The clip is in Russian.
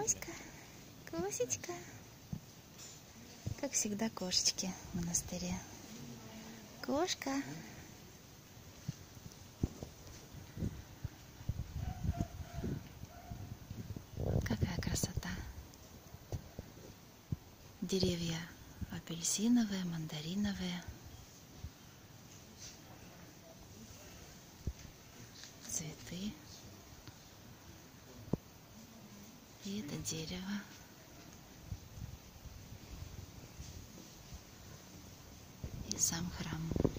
Кузька, Кусечка. Как всегда, кошечки в монастыре. Кошка. Какая красота. Деревья апельсиновые, мандариновые. Цветы. И это дерево. И сам храм.